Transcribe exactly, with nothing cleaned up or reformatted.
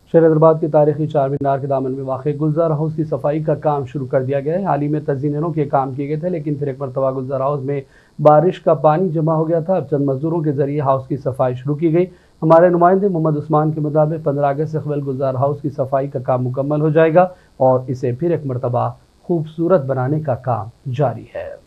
शहर हैदराबाद के तारीखी चार मीनार के दामन में वाक़ गुलजार हाउस की सफाई का काम शुरू कर दिया गया है। हाल ही में तज़ीनों के काम किए गए थे, लेकिन फिर एक मरतबा गुलजार हाउस में बारिश का पानी जमा हो गया था। अब चंद मजदूरों के जरिए हाउस की सफाई शुरू की गई। हमारे नुमाइंदे मोहम्मद उस्मान के मुताबिक पंद्रह अगस्त से कबल गुलजार हाउस की सफाई का काम मुकम्मल हो जाएगा और इसे फिर एक मरतबा खूबसूरत बनाने का काम जारी है।